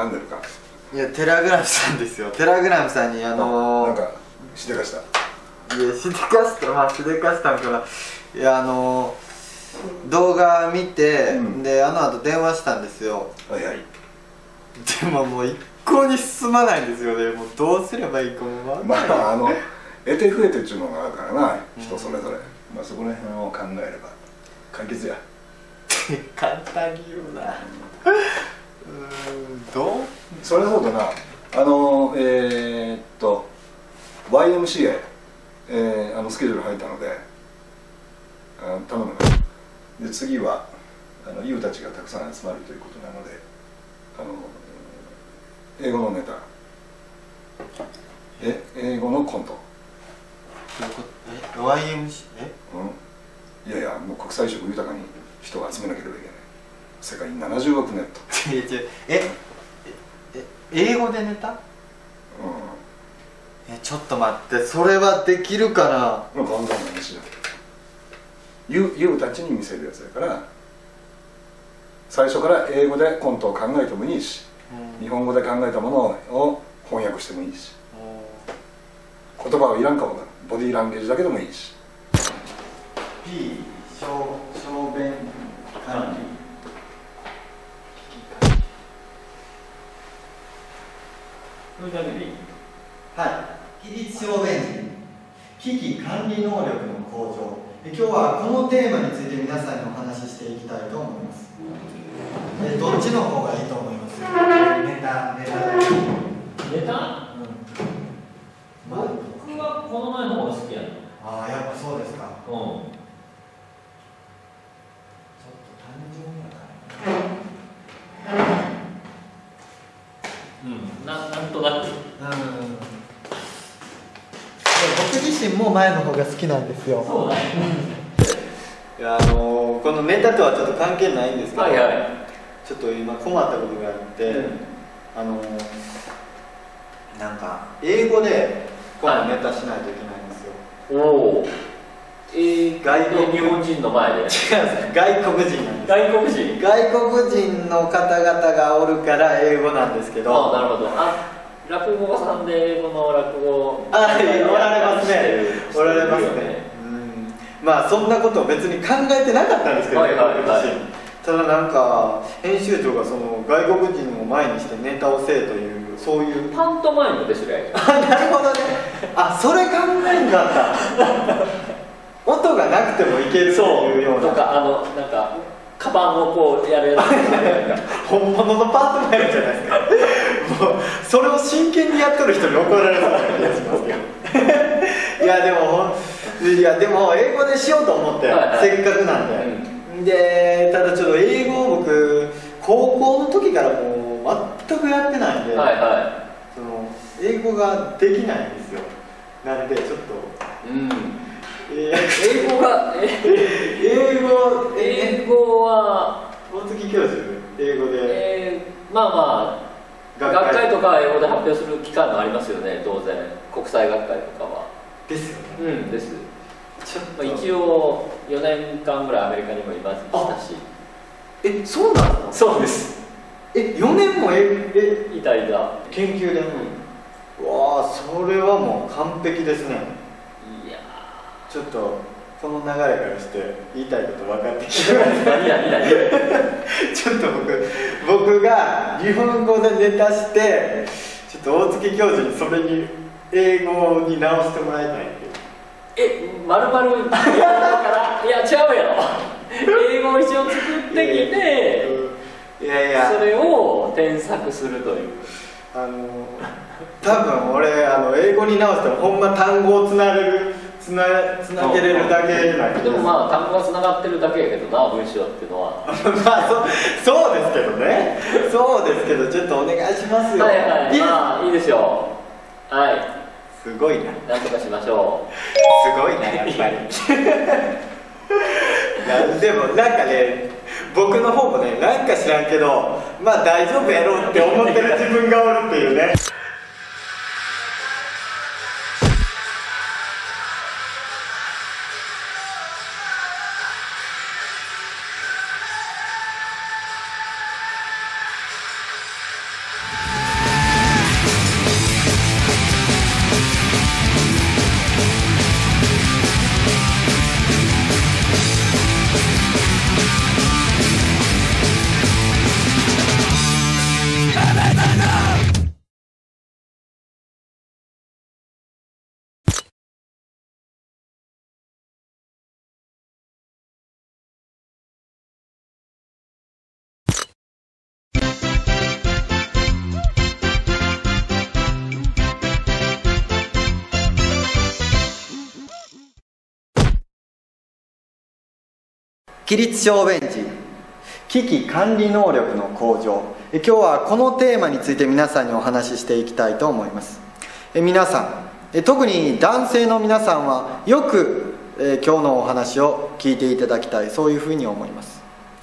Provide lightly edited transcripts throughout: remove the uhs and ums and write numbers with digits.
悩んでるか。 いや、テラグラムさんですよ。テラグラムさんになんかしでかした。 いや、しでかした、まあしでかしたんから、いや、動画見て、であの後電話したんですよ。 はいはい。 でももう一向に進まないんですよね。もうどうすればいいかも分かんない。 まあ得て増えてっていうのがあるからな、人それぞれ。まあそこら辺を考えれば解決や。 簡単に言うな。どう？ それはそうだな。YMCA、スケジュール入ったので頼むね。で次はユウたちがたくさん集まるということなので、英語のネタ、英語のコント。 YMC？ いやいや、もう国際色豊かに人を集めなければいけない。世界に70億ネット。 英語でネタ？ちょっと待って、それはできるかな？ 簡単な話だ。ユウたちに見せるやつだから、最初から英語でコントを考えてもいいし、日本語で考えたものを翻訳してもいいし、言葉はいらんかもな、ボディーランゲージだけでもいいし。 P 小便管理。 それだけでいい？ はい、起立小便時、危機管理能力の向上。今日はこのテーマについて皆さんにお話ししていきたいと思います。どっちの方がいいと思います？ネタネタ？僕はこの前の方が好きやな。 ああ、やっぱそうですか。ちょっと単純やから。 なんとなく。 僕自身も前の方が好きなんですよ。 そうだね。 いや、このネタとはちょっと関係ないんですけど、ちょっと今困ったことがあって、なんか英語で今度ネタしないといけないんですよ。 おお。日本人の前で。違うんです。 外国人なんです。外国人の方々がおるから英語なんですけど。 なるほど。落語家さんで英語の落語。 おられますね。おられますね。まあそんなことを別に考えてなかったんですけど、ただなんか編集長がその外国人を前にしてネタをせえという、そういうパントマイムですね。 なるほどね。それ考えんかった。音がなくてもいけるというような。 とかなんかカバンをこうやるやつ。 本物のパートナーじゃないですか。もうそれを真剣にやっとる人に怒られそうな気がしますけど。いやでも英語でしようと思って、せっかくなんで。でただちょっと英語を僕高校の時からもう全くやってないんで、その英語ができないんですよ。なんでちょっと英語は大月教授英語で、 学会とか英語で発表する機会もありますよね、当然。国際学会とかはですよね。 です。一応4年間ぐらいアメリカにもいましたし。 そうなの？ そうです。 4年もいた研究で。わあ、それはもう完璧ですね。 いやちょっとこの流れからして言いたいこと分かってきた。ちょっと僕が日本語でネタして、ちょっと大月教授にそれに英語に直してもらいたいっていう。 丸々英語だから、いや違うやろ。英語を一応作ってきて、それを添削するという。 多分俺英語に直してもほんま単語をつなげれるだけなんで。 でも単語がつながってるだけやけどな、文章っていうのは。 そうですけどね。そうですけど、ちょっとお願いしますよ。 いいですよ。 すごいな。 なんとかしましょう。 すごいな、やっぱり。でもなんかね、僕の方もね、なんか知らんけど、まあ大丈夫やろうって思ってる自分がおるっていうね。 規律小便時、危機管理能力の向上。今日はこのテーマについて皆さんにお話ししていきたいと思います。皆さん、特に男性の皆さんはよく今日のお話を聞いていただきたい、そういうふうに思います。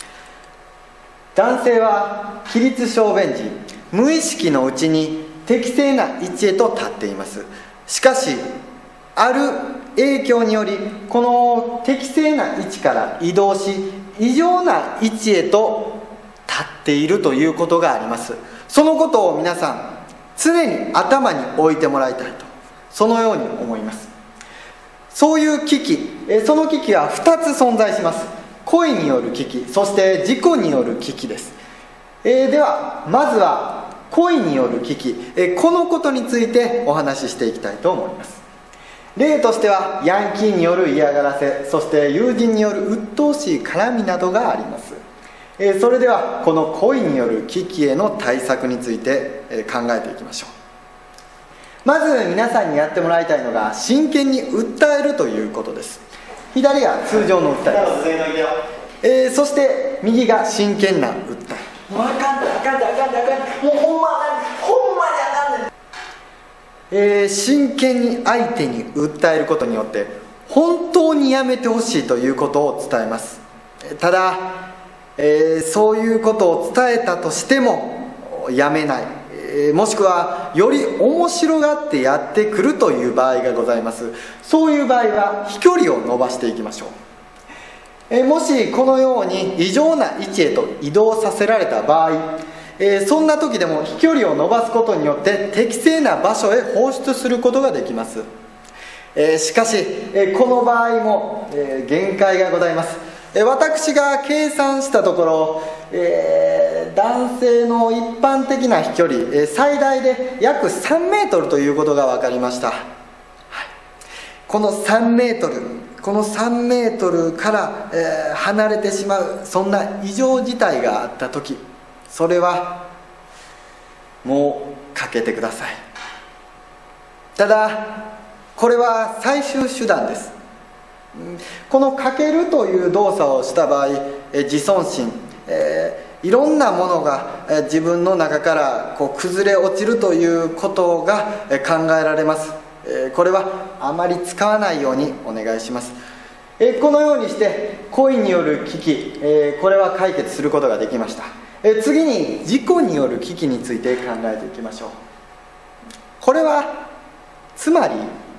男性は起立小便時、無意識のうちに適正な位置へと立っています。しかしある影響により、この適正な位置から移動し、異常な位置へと立っているということがあります。そのことを皆さん常に頭に置いてもらいたいと、そのように思います。そういう危機、その危機は2つ存在します。故意による危機、そして事故による危機です。ではまずは故意による危機、このことについてお話ししていきたいと思います。例としてはヤンキーによる嫌がらせ、そして友人による鬱陶しい絡みなどがあります。それではこの故意による危機への対策について考えていきましょう。まず皆さんにやってもらいたいのが、真剣に訴えるということです。左が通常の訴えです。そして右が真剣な訴え。もうあかんであかんであかんであかんで、もうほんまにあかんで。真剣に相手に訴えることによって本当にやめてほしいということを伝えます。ただ、そういうことを伝えたとしてもやめない、もしくはより面白がってやってくるという場合がございます。そういう場合は飛距離を伸ばしていきましょう。もしこのように異常な位置へと移動させられた場合、そんな時でも飛距離を伸ばすことによって適正な場所へ放出することができます。しかしこの場合も限界がございます。私が計算したところ、男性の一般的な飛距離、最大で約3メートルということが分かりました。この3メートルから、離れてしまう、そんな異常事態があった時、それはもうかけてください。ただこれは最終手段です。このかけるという動作をした場合、自尊心、いろんなものが自分の中から崩れ落ちるということが考えられます。これはあまり使わないようにお願いします。このようにして故意による危機、これは解決することができました。次に事故による危機について考えていきましょう。これはつまり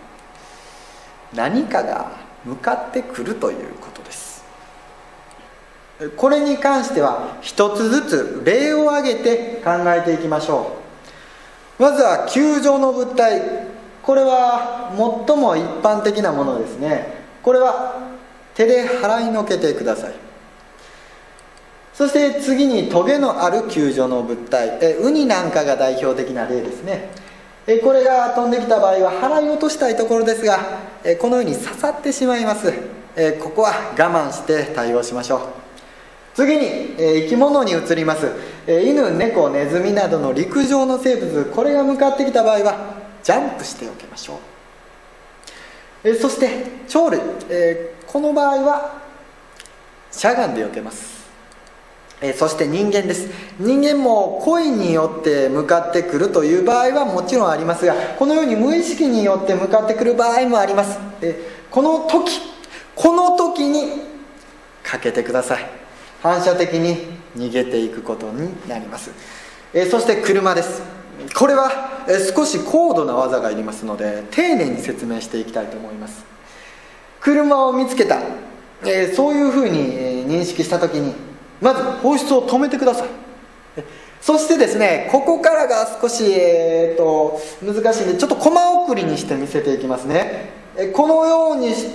何かが向かってくるということです。これに関しては一つずつ例を挙げて考えていきましょう。まずは球状の物体、これは最も一般的なものですね。これは手で払いのけてください。そして次にトゲのある球状の物体、ウニなんかが代表的な例ですね。これが飛んできた場合は払い落としたいところですが、このように刺さってしまいます。ここは我慢して対応しましょう。次に生き物に移ります。犬、猫、ネズミなどの陸上の生物、これが向かってきた場合はジャンプしておきましょう。そして鳥類、この場合はしゃがんで避けます。そして人間です。人間も故意によって向かってくるという場合はもちろんありますが、このように無意識によって向かってくる場合もあります。この時にかけてください。反射的に逃げていくことになります。そして車です。これは少し高度な技がいりますので丁寧に説明していきたいと思います。車を見つけた、そういうふうに認識した時にまず放出を止めてください。そしてですね、ここからが少し、難しいんでちょっとコマ送りにして見せていきますね。このようにして、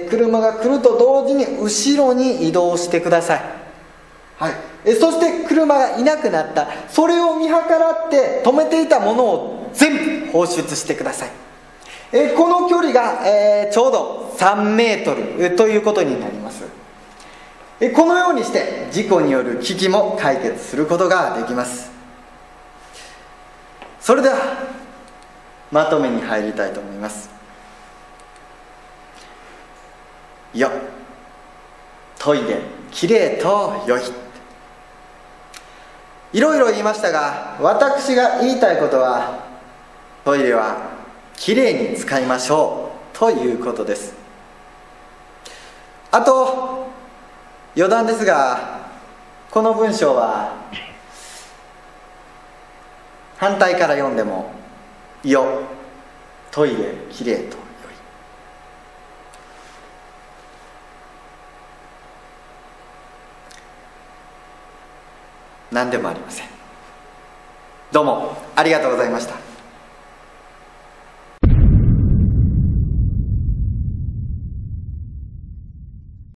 車が来ると同時に後ろに移動してください。はい、そして車がいなくなった、それを見計らって止めていたものを全部放出してください。この距離が、ちょうど3メートルということになります。このようにして事故による危機も解決することができます。それではまとめに入りたいと思います。いや、 トイレきれいと良い。いろいろ言いましたが、私が言いたいことは、トイレはきれいに使いましょうということです。あと余談ですが、この文章は反対から読んでも「よトイレきれいとよい」。何でもありません。どうもありがとうございました。